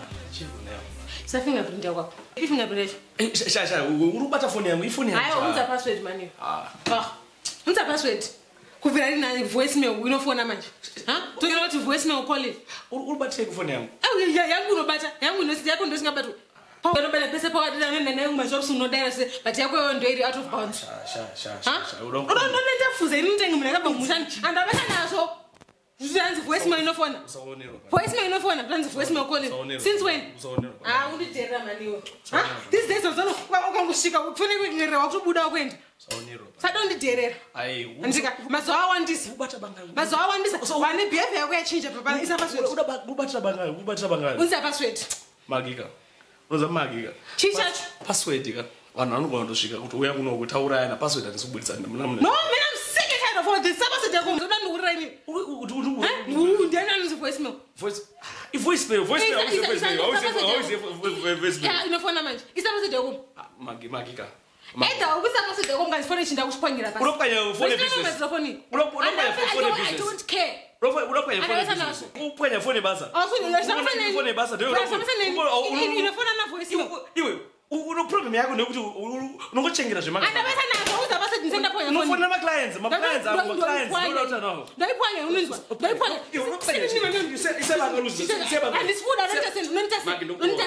Sa fingerprint yakho. Fingerprint. Shasha, urubata phone yangu, ifoni yangu. Hayi unza password mani. Unza password. Kuvira ina voicemail unofona manje. Tokela ukuthi voicemail call it. Urubata phone yangu. Yangu unobata, yangu inosi yakho ndosingabathu. Phela bela pese phakathi nene ngumajobs unodela se but yakho yonto iri out of bounds. Shasha. Uronto fuze inintenge mina kaba ngumushani. Andabetha naso. Uzenza voicemail inofona. Voicemail inofona, plans voicemail calling. Since when? Undijera maniwe. These days uzolo okangushika ufune ngire wakubuda kwenda. Sadondiderera. Hayi, andika mazawandisa. Mazawandisa. Wani behavior yakho yachange papa isa password. Ubatha bangayo. Unza password. Magika. Uza magika. Chicha. Password ka. Wana anokushika kuti uya kunokutauraya na password atisubudisa namna. No, mina I'm sick and tired of all this. Password yakho ngizobanda urayini. Ndiyana ngizo voicemail. Voicemail. Yeah, inofona manje. Isa password yakho. Magika. Eda ukusa password yakho ngazifona chinda kusiphangela phansi. Ulopanya phone business. I don't care. Ulopanya phone business. Upanya phone basa. Phone basa. Inofona na voicemail. Iwe uno problem yako nekuti unongochengera zvemaka. Andabesa nazo uza basa ndisenda phone. Unofona ma clients no doubt no. Ndoyiphwanya unizwa. Ndoyiphwanya. Isebanga luzi. Andisifuda nontaseni.